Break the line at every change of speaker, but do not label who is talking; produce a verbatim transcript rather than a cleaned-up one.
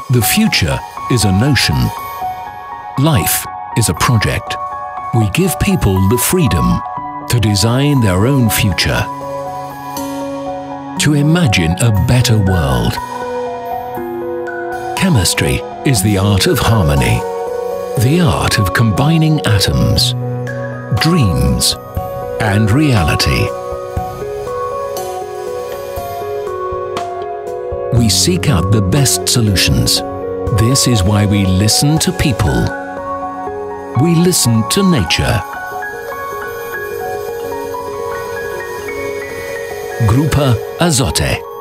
The future is a notion. Life is a project. We give people the freedom to design their own future, to imagine a better world. Chemistry is the art of harmony, the art of combining atoms, dreams, and reality. We seek out the best solutions. This is why we listen to people. We listen to nature. Grupa Azoty.